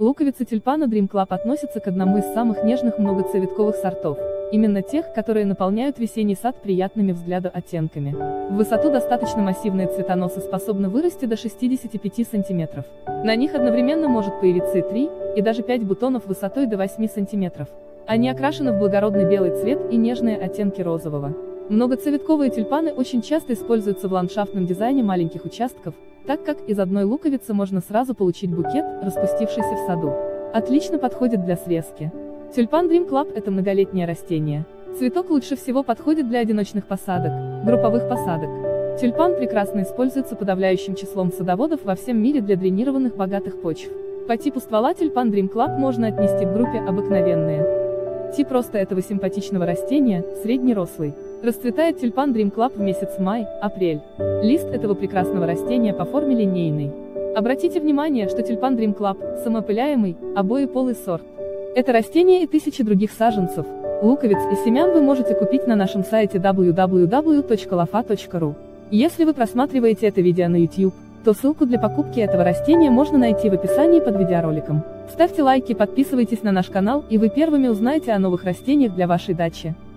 Луковица тюльпана Dream Club относится к одному из самых нежных многоцветковых сортов, именно тех, которые наполняют весенний сад приятными взгляду оттенками. В высоту достаточно массивные цветоносы способны вырасти до 65 см. На них одновременно может появиться и 3, и даже 5 бутонов высотой до 8 см. Они окрашены в благородный белый цвет и нежные оттенки розового. Многоцветковые тюльпаны очень часто используются в ландшафтном дизайне маленьких участков, так как из одной луковицы можно сразу получить букет, распустившийся в саду. Отлично подходит для срезки. Тюльпан Dream Club – это многолетнее растение. Цветок лучше всего подходит для одиночных посадок, групповых посадок. Тюльпан прекрасно используется подавляющим числом садоводов во всем мире для дренированных богатых почв. По типу ствола тюльпан Dream Club можно отнести к группе обыкновенные. Тип роста этого симпатичного растения – среднерослый. Расцветает тюльпан Dream Club в месяц май-апрель. Лист этого прекрасного растения по форме линейный. Обратите внимание, что тюльпан Dream Club – самоопыляемый, обоеполый сорт. Это растение и тысячи других саженцев, луковиц и семян вы можете купить на нашем сайте www.lofa.ru. Если вы просматриваете это видео на YouTube, то ссылку для покупки этого растения можно найти в описании под видеороликом. Ставьте лайки, подписывайтесь на наш канал, и вы первыми узнаете о новых растениях для вашей дачи.